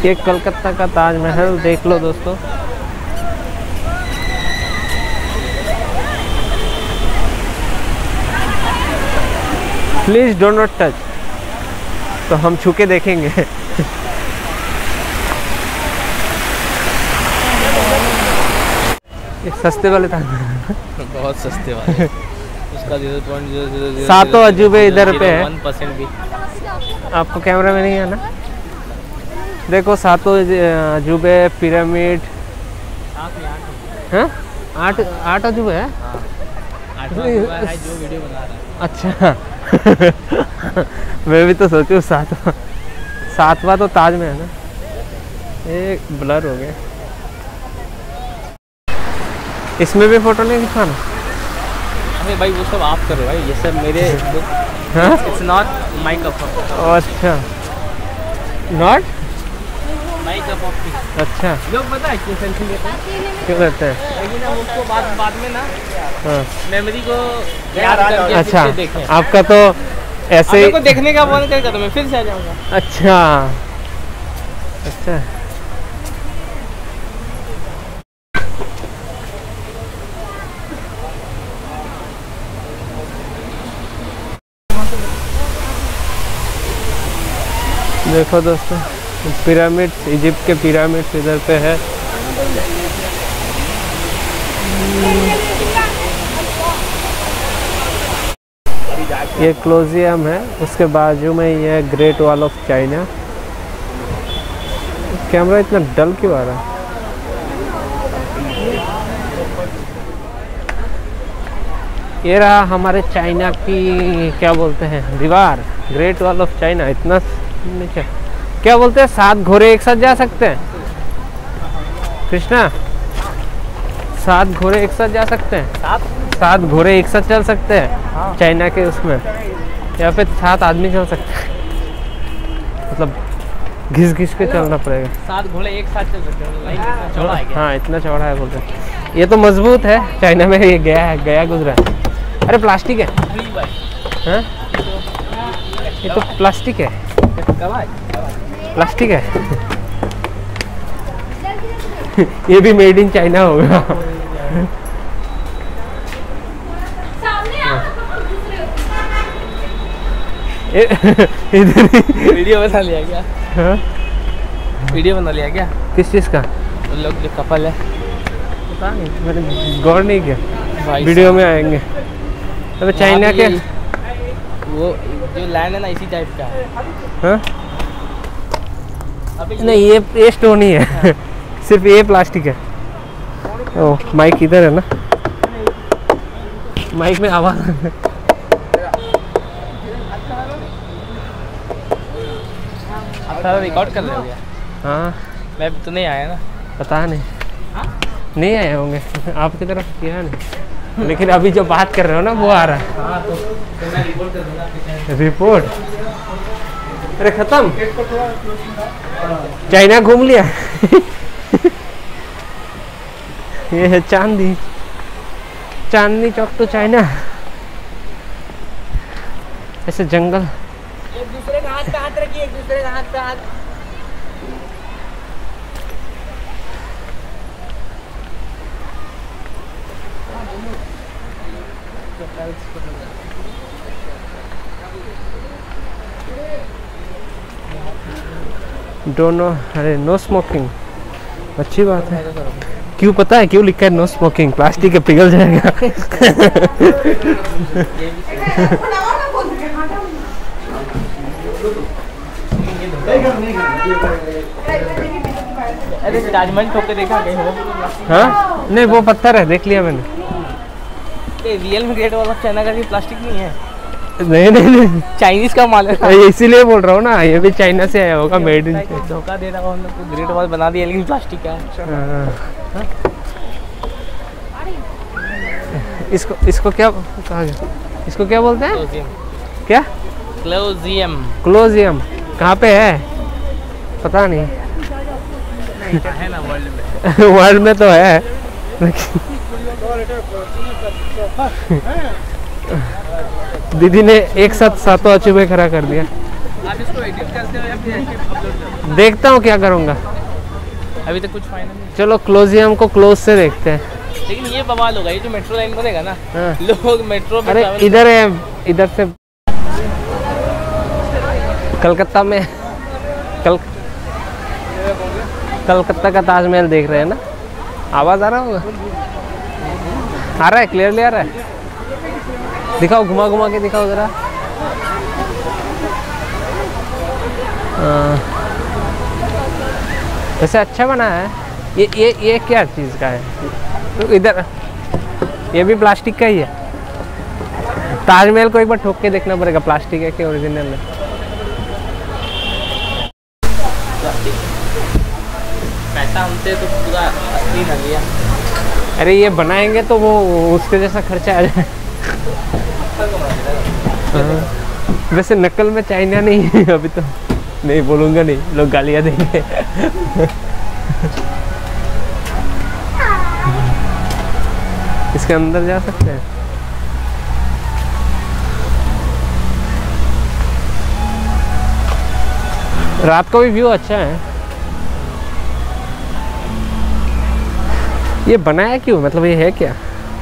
ये कलकत्ता का ताजमहल देख लो दोस्तों। Please do not touch. तो हम छू के देखेंगे। ये सस्ते वाले ताजमहल बहुत सस्ते वाले। उसका 0.000 सातों अजूबे इधर पे है। 1% भी आपको कैमरा में नहीं है ना? देखो सातों अजूबे, पिरामिड। हाँ 8 अजूबे है। जो वीडियो बना रहा है। अच्छा। मैं भी तो सोचूं सातवां तो ताज में है ना। ये ब्लर हो गया। इसमें भी फोटो नहीं दिखाना? अरे भाई वो सब आप करो भाई, ये सब मेरे it's not my cup of. अच्छा not my cup of tea. अच्छा लोग पता है क्यों सेल्फी लेते हैं? क्यों करते हैं? लेकिन हम उसको बाद में ना हाँ। मेमोरी को याद करके अच्छा फिर से देखें। आपका तो ऐसे ही को देखने का मन करेगा तो मैं फिर से आ जाऊंगा। अच्छा अच्छा। देखो दोस्तों पिरामिड्स, इजिप्ट के पिरामिड्स इधर पे है। ये क्लोजियम है, उसके बाजू में ये great wall of China. Camera इतना डल क्यों आ रहा है? ये रहा हमारे चाइना की क्या बोलते हैं दीवार, ग्रेट वॉल ऑफ चाइना। इतना नीचे क्या बोलते हैं, 7 घोड़े एक साथ जा सकते हैं कृष्णा? 7 घोड़े एक साथ जा सकते हैं? 7 घोड़े एक साथ चल सकते हैं। हाँ। चाइना के उसमें यहाँ पे 7 आदमी चल सकते हैं। मतलब घिस घिस के चलना पड़ेगा। 7 घोड़े एक साथ चल सकते हैं। इतना चौड़ा है क्या? हाँ इतना चौड़ा है बोलते हैं। ये तो मजबूत है, चाइना में ये गया गुजरा है। अरे प्लास्टिक है। हाँ? ये तो प्लास्टिक है। प्लास्टिक है। ये भी मेड इन चाइना होगा। इधर वीडियो बना लिया क्या? हाँ? वीडियो बना लिया क्या? किस चीज़ का? उन लोग जो कपल है। पता नहीं, मैंने गौर नहीं किया। वीडियो में आएंगे। अबे चाइना के वो जो लैंड है ना इसी टाइप का है। हाँ? नहीं ये स्टोन ही है। हाँ। सिर्फ ये प्लास्टिक है। ओह माइक इधर है ना, माइक में आवाज़। आप रिकॉर्ड कर रहे हो क्या? हाँ मैं तो नहीं आया ना। पता नहीं। हाँ? नहीं आए होंगे आपकी तरफ किया नहीं, लेकिन अभी जो बात कर रहे हो ना वो आ रहा है। हाँ, तो मैं रिपोर्ट कर दूंगा। रिपोर्ट? अरे खत्म, चाइना घूम लिया। ये है चांदनी चौक तो चाइना। ऐसे जंगल। एक दूसरे का हाथ पे हाथ रखिए, एक दूसरे का हाथ पे हाथ। दोनों अरे नो स्मोकिंग, अच्छी बात है। क्यों पता है क्यों लिखा है नो स्मोकिंग? प्लास्टिक के पिघल जाएगा। अरे ताजमहल ठोक के देखा कहीं हो? हाँ नहीं वो पत्थर है, देख लिया मैंने। रियल में ग्रेट वॉल ऑफ चाइना का भी प्लास्टिक नहीं है। नहीं चाइनीज का माल है। इसीलिए बोल रहा हूँ ना, ये भी चाइना से आया होगा, मेड इन। धोखा दे रहा हूँ हम लोग को, ग्रेट वॉल बना दिया लेकिन प्लास्टिक का है। इसको क्या कहा गया? इसको क्या बोलते हैं? क्या? क्लोजियम। कहाँ पे है पता नहीं। है ना वर्ल्ड में। वर्ल्ड में तो है। दीदी ने एक साथ 7 अचूबे खड़ा कर दिया। आप इसको एडिट करते हो या फिर ऐसे अपलोड करते देखता हूँ क्या करूँगा। हो? अभी तक कुछ फाइनल नहीं। चलो क्लोजियम को क्लोज से देखते हैं। लेकिन ये बवाल होगा, ये जो मेट्रो लाइन बनेगा ना, हाँ। लोग मेट्रो में अरे travel- इधर है, इधर से कलकत्ता में कलकत्ता का ताजमहल देख रहे हैं ना। आवाज़ आ रहा होगा, आ रहा है, क्लियरली आ रहा है। दिखाओ, घुमा घुमा के दिखाओ ज़रा। वैसे अच्छा बना है। ये क्या चीज़ का है? तो इधर ये भी प्लास्टिक का ही है। ताजमहल को एक बार ठोक के देखना पड़ेगा, प्लास्टिक है कि ओरिजिनल है। पैसा हमसे तो पूरा असली न लिया। अरे ये बनाएंगे तो वो उसके जैसा खर्चा आ जाए। हाँ। वैसे नकल में चाइना नहीं है अभी तो, नहीं बोलूँगा, नहीं लोग गालियाँ देंगे। इसके अंदर जा सकते हैं। रात को भी व्यू अच्छा है। ये बनाया क्यों, मतलब ये है क्या?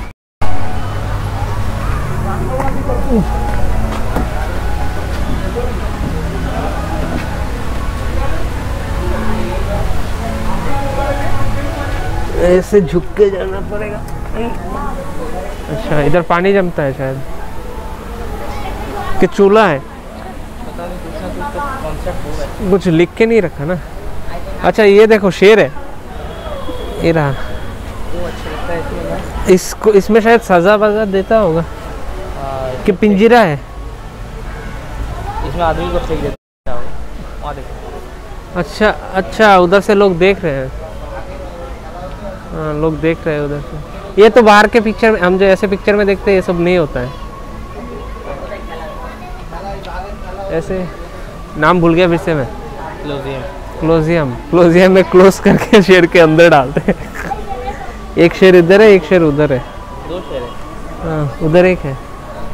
ऐसे झुक के जाना पड़ेगा। अच्छा, इधर पानी जमता है शायद, कि चूल्हा है। पता नहीं, कुछ ना कुछ तो कॉन्सेप्ट होगा। कुछ लिख के नहीं रखा ना। अच्छा ये देखो, शेर है, ये रहा। वो अच्छा लगता है इसमें ना। इसको, इसमें शायद सजा वजा देता होगा कि इसमें पिंजरा है। आदमी को फेंक देता है, वहाँ देखो। अच्छा अच्छा, उधर से लोग देख रहे हैं। हाँ, लोग देख रहे हैं उधर से। ये तो बाहर के पिक्चर में, हम जो ऐसे पिक्चर में देखते हैं, ये सब नहीं होता है ऐसे। नाम भूल गया फिर से मैं। क्लोजियम में क्लोज करके शेर के अंदर डालते हैं। एक शेर इधर है, एक शेर उधर है। दो शेर है। हाँ, उधर एक है।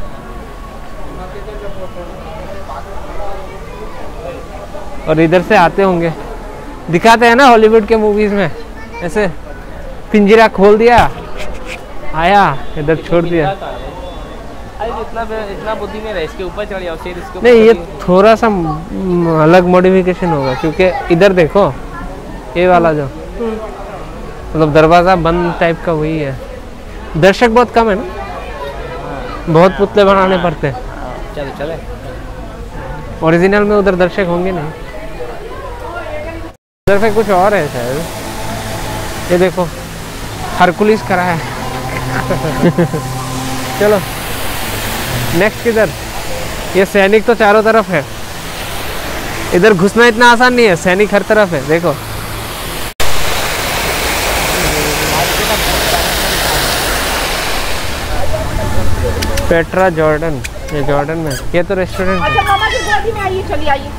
और इधर से आते होंगे, दिखाते हैं ना हॉलीवुड के मूवीज में, ऐसे पिंजरा खोल दिया, आया इधर छोड़ दिया। अरे इतना बुद्धि में रहे, इसके ऊपर चढ़ जाओ, शेर इसके ऊपर नहीं, ये चढ़ जाओ। थोड़ा सा अलग मॉडिफिकेशन होगा, क्योंकि इधर देखो, ये वाला जो मतलब दरवाज़ा बंद टाइप का वही है। दर्शक बहुत कम है ना, बहुत पुतले बनाने पड़ते हैं। चलो चले। ओरिजिनल में उधर दर्शक होंगे नहीं, उधर पे कुछ और है शायद। ये देखो, हरकुलिस करा है। चलो नेक्स्ट किधर? ये सैनिक तो चारों तरफ है, इधर घुसना इतना आसान नहीं है, सैनिक हर तरफ है। देखो पेट्रा जॉर्डन, ये जॉर्डन में, ये तो रेस्टोरेंट है। अच्छा मामा की गोदी में आइए, चलिए आइए।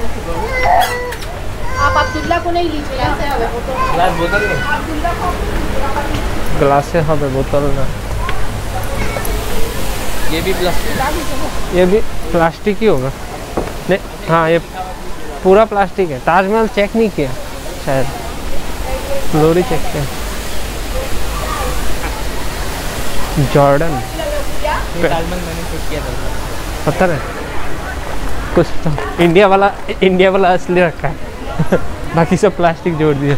आप अब्दुल्ला को नहीं लीजिए, ऐसे हवे ग्लास बोतल में अब्दुल्ला को। ग्लास से हाँ बोतल ना, ये भी प्लास्टिक। ये भी प्लास्टिक ही होगा। नहीं, हाँ ये पूरा प्लास्टिक है। ताजमहल चेक नहीं किया शायद, फ्लोरी चेक किया। जॉर्डन ताजमहल मैंने चेक किया था। पता है कुछ तो इंडिया वाला असली रखा है। बाकी सब प्लास्टिक जोड़ दिया।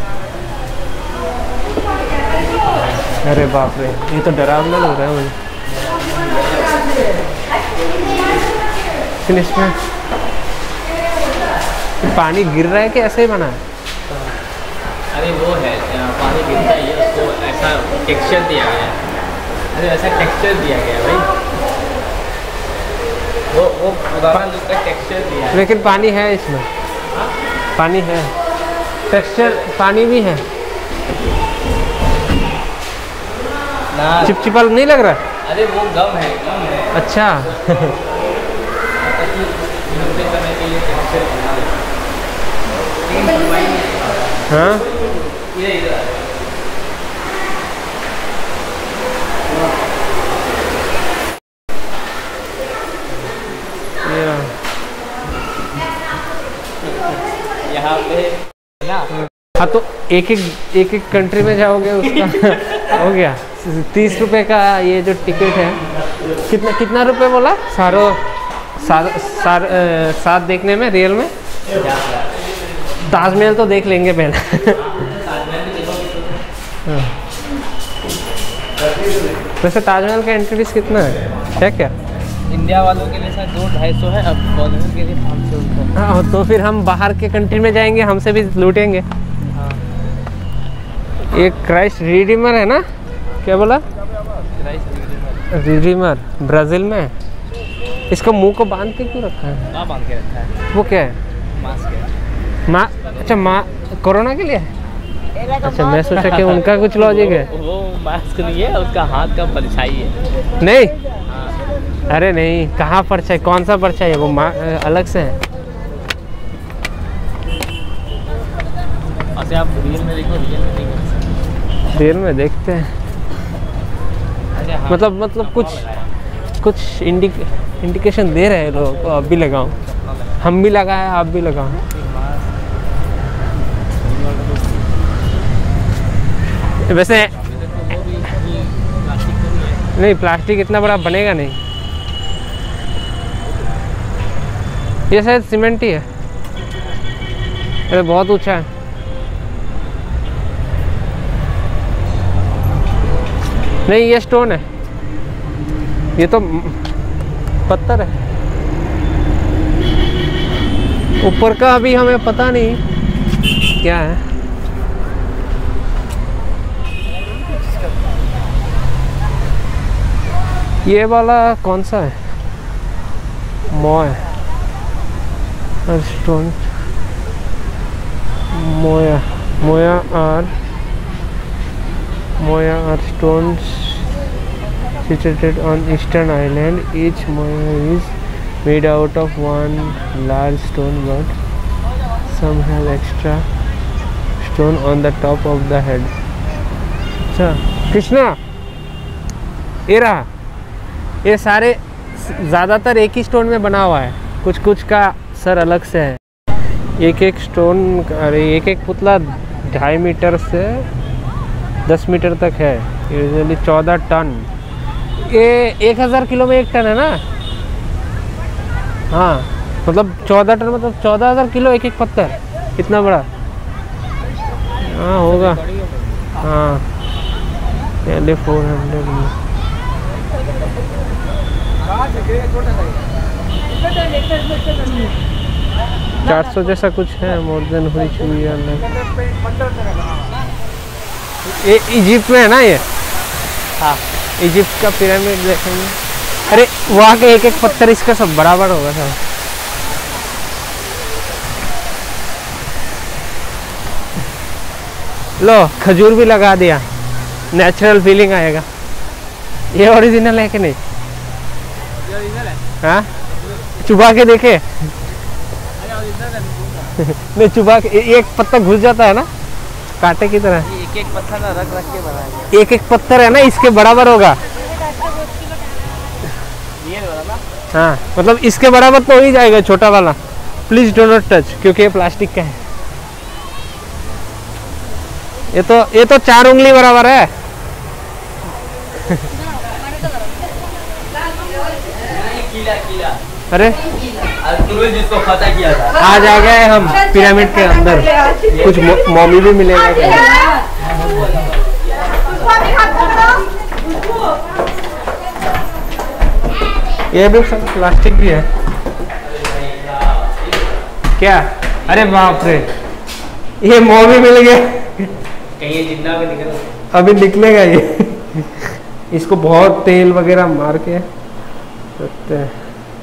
अरे बाप रे, ये तो डरावना लग रहा है मुझे। इसमें पानी गिर रहा है कि ऐसे ही बना है? अरे वो है, पानी गिरता ही है, उसको ऐसा टेक्सचर दिया गया है। अरे ऐसा टेक्सचर दिया गया है भाई, वो पुराना लुक का टेक्सचर दिया है। लेकिन पानी है इसमें, पानी है, टेक्सचर पानी भी है। ना चिपचिपा नहीं लग रहा है? अरे वो गम है, गम है। अच्छा। लंबे समय के लिए टेक्सचर बना देता है। लेकिन बनवाई नहीं। हाँ ये इधर ये ना। हाँ तो एक कंट्री में जाओगे उसका हो गया 30 रुपए का ये जो टिकट है। कितना रुपए बोला साथ देखने में रियल में? ताजमहल तो देख लेंगे पहले। हाँ। वैसे ताजमहल का एंट्री फीस कितना है क्या? इंडिया वालों के लिए सर 200-250 है, अब फॉरेनर के लिए 500 रुपये। हाँ तो फिर हम बाहर के कंट्री में जाएंगे, हमसे भी लूटेंगे। हाँ। ये क्राइस्ट रिडीमर है ना, क्या बोला? रिडीमर ब्राज़ील में। इसका मुंह को बांध के क्यों रखा है? कहाँ बांध के रखा है? वो क्या है? मास्क है। अच्छा कोरोना के लिए? अच्छा मैं सोचा कि उनका कुछ लॉजिक है। वो मास्क नहीं है, उसका हाथ का परछाई है। नहीं हाँ। अरे नहीं, कहाँ परछाई? कौन सा परछाई है वो? अलग से है। अच्छा आप रियल में देखो, रियल में देखो। रियल में देखते हैं। अच्छा हाँ। मतलब कुछ इंडिकेशन दे रहे हैं लोगों को। अब भी लगाओ, हम भी लगाए, आप भी लगाओ। वैसे नहीं, प्लास्टिक इतना बड़ा बनेगा नहीं। ये शायद सीमेंट ही है। अरे बहुत ऊंचा है। नहीं ये स्टोन है, ये तो पत्थर है। ऊपर का अभी हमें पता नहीं क्या है। ये वाला कौन सा है? मोया स्टोन, मोया are stones situated on eastern island. Each moya is made out of one large stone, but some have extra stone on the top of the head. अच्छा कृष्णा, ये रहा। ये सारे ज़्यादातर एक ही स्टोन में बना हुआ है, कुछ का सर अलग से है। एक स्टोन, अरे एक पुतला 2.5 मीटर से 10 मीटर तक है। Usually 14 ton. ये 1000 किलो में 1 टन है ना? हाँ मतलब 14 टन मतलब 14,000 किलो एक पत्थर। कितना बड़ा? हाँ होगा। हाँ पहले 400 में 400 जैसा कुछ है। मोर देन हुई चुई ये इजिप्ट में है ना ये? हाँ इजिप्ट का पिरामिड देखेंगे। अरे वहाँ के एक पत्थर इसका सब बराबर होगा सब। लो खजूर भी लगा दिया, नेचुरल फीलिंग आएगा। ये ओरिजिनल है कि नहीं? ये ओरिजिनल है। हाँ चुबा के देखे। नहीं चुबा के एक पत्ता घुस जाता है ना कांटे की तरह। एक पत्थर ना रख के बनाया। एक पत्थर है ना, इसके बराबर होगा। ये वाला ना? हाँ मतलब इसके बराबर तो हो ही जाएगा छोटा वाला। प्लीज डो नॉट टच, क्योंकि ये प्लास्टिक का है। ये तो 4 उंगली बराबर है। कीला। अरे जिसको पता किया था, आज आ गए हम पिरामिड के अंदर। कुछ मॉमी भी मिलेगा क्या? ये भी सब प्लास्टिक भी है क्या? अरे बाप रे, ये मॉमी मिल गया। कहीं ये जिंदा भी निकल अभी निकलेगा ये। इसको बहुत तेल वगैरह मार के रखते हैं।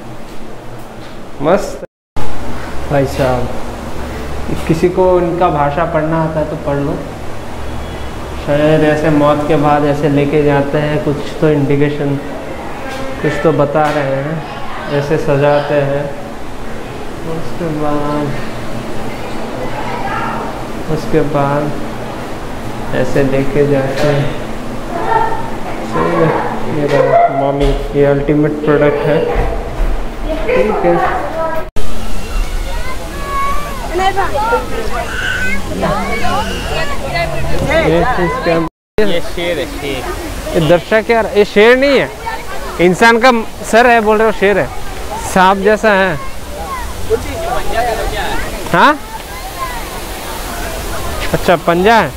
मस्त भाई साहब। किसी को इनका भाषा पढ़ना आता है तो पढ़ लो। शायद ऐसे मौत के बाद ऐसे लेके जाते हैं, कुछ तो इंडिकेशन कुछ तो बता रहे हैं, ऐसे सजाते हैं। उसके बाद ऐसे लेके जाते हैं। सही है। मेरा मम्मी ये अल्टीमेट प्रोडक्ट है। ठीक है। ये शेर है, शेर। ये दर्शक यार, ये शेर नहीं है, इंसान का सर है, बोल रहे हो शेर है, सांप जैसा है। हाँ अच्छा, पंजा है।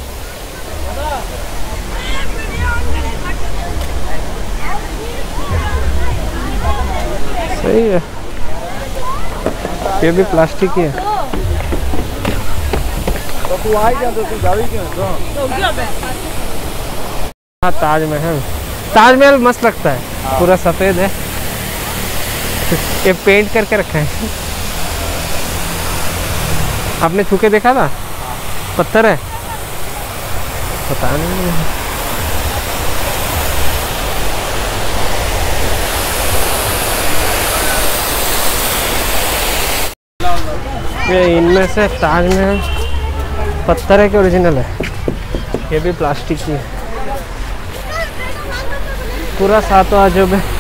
सही है, ये भी प्लास्टिक ही है। हाँ ताजमहल, ताजमहल मस्त लगता है, पूरा सफेद है, ये पेंट करके रखा है। आपने छू के देखा था? पत्थर है, पता नहीं। ये इनमें से ताजमहल पत्थर है कि ओरिजिनल है? ये भी प्लास्टिक की है। पूरा सातों अजूबे